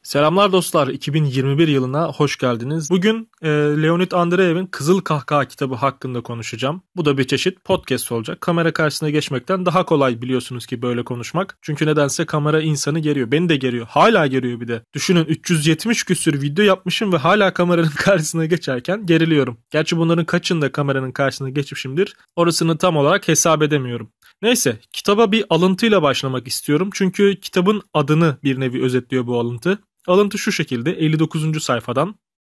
Selamlar dostlar, 2021 yılına hoş geldiniz. Bugün Leonid Andreev'in Kızıl Kahkaha kitabı hakkında konuşacağım. Bu da bir çeşit podcast olacak. Kamera karşısına geçmekten daha kolay biliyorsunuz ki böyle konuşmak. Çünkü nedense kamera insanı geriyor. Beni de geriyor. Hala geriyor bir de. Düşünün 370 küsür video yapmışım ve hala kameranın karşısına geçerken geriliyorum. Gerçi bunların kaçında kameranın karşısına geçmişimdir. Orasını tam olarak hesap edemiyorum. Neyse, kitaba bir alıntıyla başlamak istiyorum. Çünkü kitabın adını bir nevi özetliyor bu alıntı. Alıntı şu şekilde 59. sayfadan.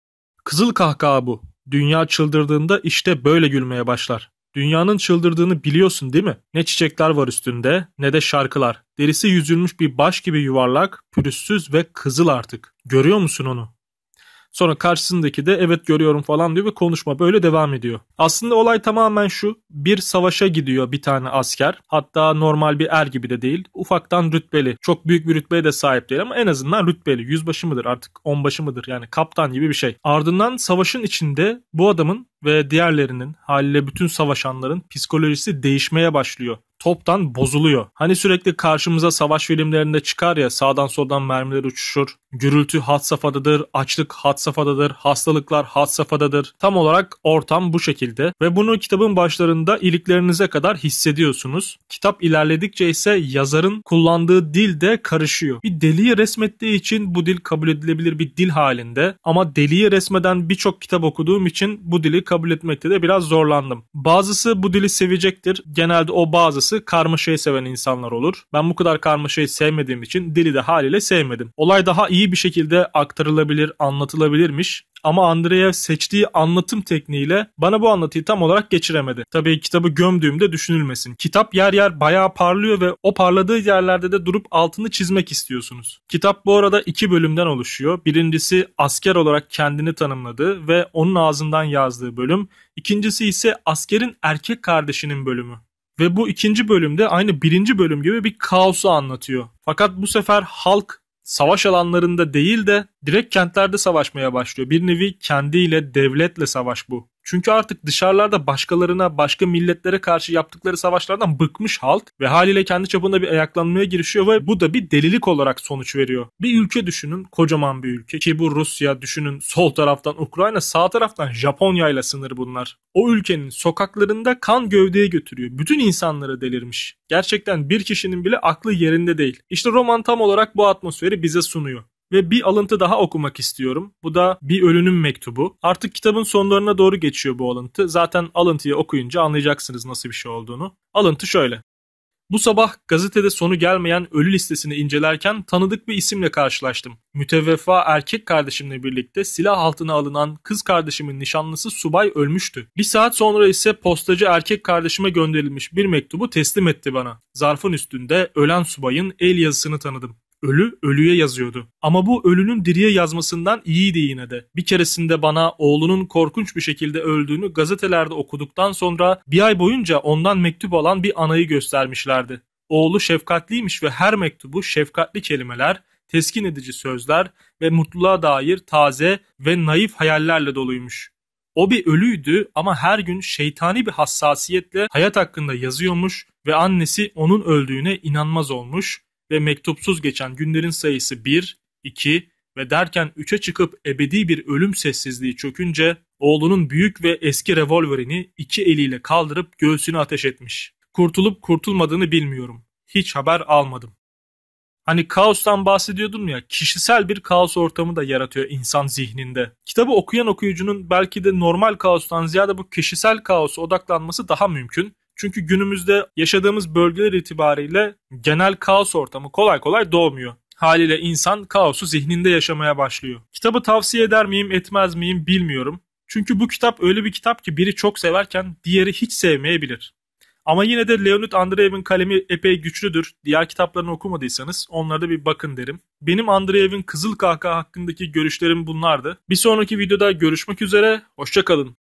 Kızıl kahkaha bu. Dünya çıldırdığında işte böyle gülmeye başlar. Dünyanın çıldırdığını biliyorsun değil mi? Ne çiçekler var üstünde ne de şarkılar. Derisi yüzülmüş bir baş gibi yuvarlak, pürüzsüz ve kızıl artık. Görüyor musun onu? Sonra karşısındaki de evet görüyorum falan diyor ve konuşma böyle devam ediyor. Aslında olay tamamen şu. Bir savaşa gidiyor bir tane asker. Hatta normal bir er gibi de değil. Ufaktan rütbeli. Çok büyük bir rütbeye de sahip değil ama en azından rütbeli. Yüzbaşı mıdır artık onbaşı mıdır yani kaptan gibi bir şey. Ardından savaşın içinde bu adamın ve diğerlerinin haliyle bütün savaşanların psikolojisi değişmeye başlıyor. Toptan bozuluyor. Hani sürekli karşımıza savaş filmlerinde çıkar ya sağdan soldan mermiler uçuşur. Gürültü had safhadadır, açlık had safhadadır, hastalıklar had safhadadır. Tam olarak ortam bu şekilde ve bunu kitabın başlarında iliklerinize kadar hissediyorsunuz. Kitap ilerledikçe ise yazarın kullandığı dil de karışıyor. Bir deliği resmettiği için bu dil kabul edilebilir bir dil halinde ama deliği resmeden birçok kitap okuduğum için bu dili kabul etmekte de biraz zorlandım. Bazısı bu dili sevecektir. Genelde o bazısı karmaşayı seven insanlar olur. Ben bu kadar karmaşayı sevmediğim için dili de haliyle sevmedim. Olay daha iyi bir şekilde aktarılabilir, anlatılabilirmiş. Ama Andreev seçtiği anlatım tekniğiyle bana bu anlatıyı tam olarak geçiremedi. Tabii kitabı gömdüğümde düşünülmesin. Kitap yer yer bayağı parlıyor ve o parladığı yerlerde de durup altını çizmek istiyorsunuz. Kitap bu arada 2 bölümden oluşuyor. Birincisi asker olarak kendini tanımladığı ve onun ağzından yazdığı bölüm. İkincisi ise askerin erkek kardeşinin bölümü. Ve bu ikinci bölümde aynı birinci bölüm gibi bir kaosu anlatıyor. Fakat bu sefer halk savaş alanlarında değil de direkt kentlerde savaşmaya başlıyor. Bir nevi kendiyle, devletle savaş bu. Çünkü artık dışarılarda başkalarına, başka milletlere karşı yaptıkları savaşlardan bıkmış halk ve haliyle kendi çapında bir ayaklanmaya girişiyor ve bu da bir delilik olarak sonuç veriyor. Bir ülke düşünün, kocaman bir ülke ki bu Rusya, düşünün sol taraftan Ukrayna, sağ taraftan Japonya ile sınır bunlar. O ülkenin sokaklarında kan gövdeye götürüyor. Bütün insanları delirmiş. Gerçekten bir kişinin bile aklı yerinde değil. İşte roman tam olarak bu atmosferi bize sunuyor. Ve bir alıntı daha okumak istiyorum. Bu da bir ölünün mektubu. Artık kitabın sonlarına doğru geçiyor bu alıntı. Zaten alıntıyı okuyunca anlayacaksınız nasıl bir şey olduğunu. Alıntı şöyle. Bu sabah gazetede sonu gelmeyen ölü listesini incelerken tanıdık bir isimle karşılaştım. Müteveffa erkek kardeşimle birlikte silah altına alınan kız kardeşimin nişanlısı subay ölmüştü. Bir saat sonra ise postacı erkek kardeşime gönderilmiş bir mektubu teslim etti bana. Zarfın üstünde ölen subayın el yazısını tanıdım. Ölü ölüye yazıyordu. Ama bu ölünün diriye yazmasından iyiydi yine de. Bir keresinde bana oğlunun korkunç bir şekilde öldüğünü gazetelerde okuduktan sonra bir ay boyunca ondan mektup alan bir anayı göstermişlerdi. Oğlu şefkatliymiş ve her mektubu şefkatli kelimeler, teskin edici sözler ve mutluluğa dair taze ve naif hayallerle doluymuş. O bir ölüydü ama her gün şeytani bir hassasiyetle hayat hakkında yazıyormuş ve annesi onun öldüğüne inanmaz olmuş. Ve mektupsuz geçen günlerin sayısı 1, 2 ve derken 3'e çıkıp ebedi bir ölüm sessizliği çökünce oğlunun büyük ve eski revolverini 2 eliyle kaldırıp göğsüne ateş etmiş. Kurtulup kurtulmadığını bilmiyorum. Hiç haber almadım. Hani kaostan bahsediyordum ya, kişisel bir kaos ortamı da yaratıyor insan zihninde. Kitabı okuyan okuyucunun belki de normal kaostan ziyade bu kişisel kaosa odaklanması daha mümkün. Çünkü günümüzde yaşadığımız bölgeler itibariyle genel kaos ortamı kolay kolay doğmuyor. Haliyle insan kaosu zihninde yaşamaya başlıyor. Kitabı tavsiye eder miyim, etmez miyim bilmiyorum. Çünkü bu kitap öyle bir kitap ki biri çok severken diğeri hiç sevmeyebilir. Ama yine de Leonid Andreev'in kalemi epey güçlüdür. Diğer kitaplarını okumadıysanız onlara da bir bakın derim. Benim Andreev'in Kızıl Kahkaha hakkındaki görüşlerim bunlardı. Bir sonraki videoda görüşmek üzere, hoşça kalın.